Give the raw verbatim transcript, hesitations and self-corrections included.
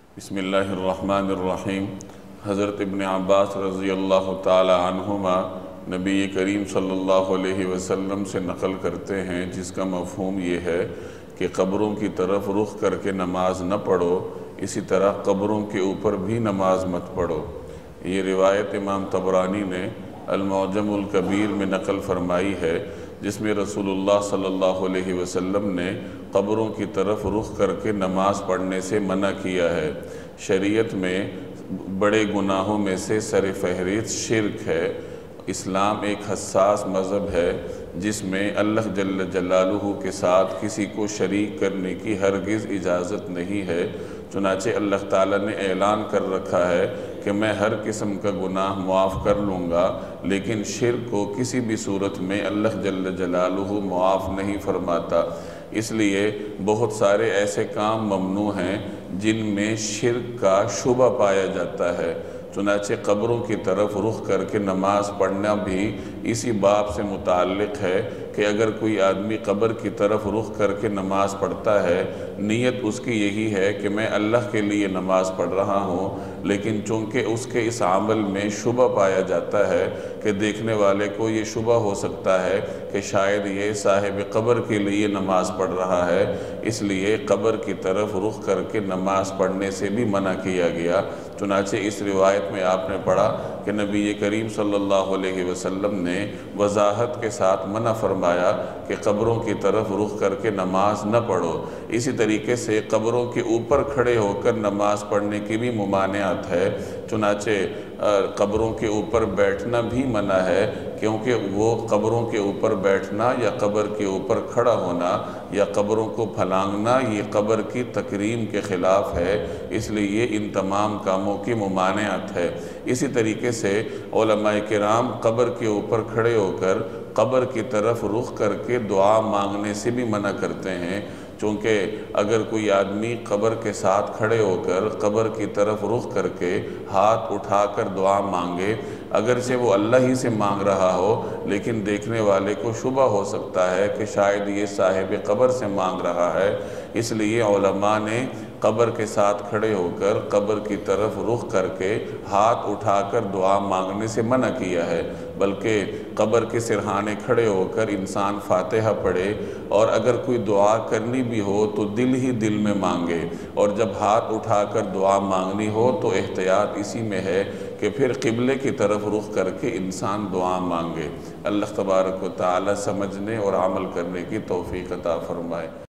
بسم اللہ الرحمن الرحیم۔ حضرت ابن عباس رضی اللہ تعالی عنہما نبی کریم صلی اللہ علیہ وسلم سے نقل کرتے ہیں، جس کا مفہوم یہ ہے کہ قبروں کی طرف رخ کر کے نماز نہ پڑھو، اسی طرح قبروں کے اوپر بھی نماز مت پڑھو۔ یہ روایت امام طبرانی نے المعجم الکبیر میں نقل فرمائی ہے، جس میں رسول اللہ صلی اللہ علیہ وسلم نے قبروں کی طرف رخ کر کے نماز پڑھنے سے منع کیا ہے۔ شریعت میں بڑے گناہوں میں سے سر فہرست شرک ہے۔ اسلام ایک حساس مذہب ہے جس میں اللہ جل جلالہ کے ساتھ کسی کو شریک کرنے کی ہرگز اجازت نہیں ہے۔ چنانچہ اللہ تعالیٰ نے اعلان کر رکھا ہے کہ میں ہر قسم کا گناہ معاف کر لوں گا، لیکن شرک کو کسی بھی صورت میں اللہ جل جلالہ معاف نہیں فرماتا۔ اس لیے بہت سارے ایسے کام ممنوع ہیں جن میں شرک کا شبہ پایا جاتا ہے۔ چنانچہ قبروں کی طرف رخ کر کے نماز پڑھنا بھی اسی باب سے متعلق ہے کہ اگر کوئی آدمی قبر کی طرف رخ کر کے نماز پڑھتا ہے، نیت اس کی یہی ہے کہ میں اللہ کے لیے نماز پڑھ رہا ہوں، لیکن چونکہ اس کے اس عمل میں شبہ پایا جاتا ہے کہ دیکھنے والے کو یہ شبہ ہو سکتا ہے کہ شاید یہ صاحب قبر کے لیے نماز پڑھ رہا ہے، اس لیے قبر کی طرف رخ کر کے نماز پڑھنے سے بھی منع کیا گیا۔ چنانچہ اس روایت میں آپ نے پڑھا کہ نبی کریم صلی اللہ علیہ وسلم نے وضاحت کے ساتھ منع فرمایا کہ قبروں کی طرف رخ کر کے نماز نہ پڑھو۔ اسی طریقے سے قبروں کے اوپر کھڑے ہو کر نماز پڑھنے کی بھی ممانعت ہے۔ چنانچہ قبروں کے اوپر بیٹھنا بھی منع ہے، کیونکہ وہ قبروں کے اوپر بیٹھنا یا قبر کے اوپر کھڑا ہونا یا قبروں کو پھلانگنا یہ قبر کی تکریم کے خلاف ہے، اس لیے ان تمام کاموں کی ممانعت ہے۔ اسی طریقے سے علماء کرام قبر کے اوپر کھڑے ہو کر قبر کی طرف رخ کر کے دعا مانگنے سے بھی منع کرتے ہیں، چونکہ اگر کوئی آدمی قبر کے ساتھ کھڑے ہو کر قبر کی طرف رخ کر کے ہاتھ اٹھا کر دعا مانگے، اگرچہ وہ اللہ ہی سے مانگ رہا ہو، لیکن دیکھنے والے کو شبہ ہو سکتا ہے کہ شاید یہ صاحب قبر سے مانگ رہا ہے۔ اس لیے علماء نے قبر کے ساتھ کھڑے ہو کر قبر کی طرف رخ کر کے ہاتھ اٹھا کر دعا مانگنے سے منع کیا ہے، بلکہ قبر کے سرہانے کھڑے ہو کر انسان فاتحہ پڑھے، اور اگر کوئی دعا کرنی بھی ہو تو دل ہی دل میں مانگے، اور جب ہاتھ اٹھا کر دعا مانگنی ہو تو احتیاط اسی میں ہے کہ پھر قبلے کی طرف رخ کر کے انسان دعا مانگے۔ اللہ تبارک و تعالی سمجھنے اور عمل کرنے کی توفیق عطا فرمائے۔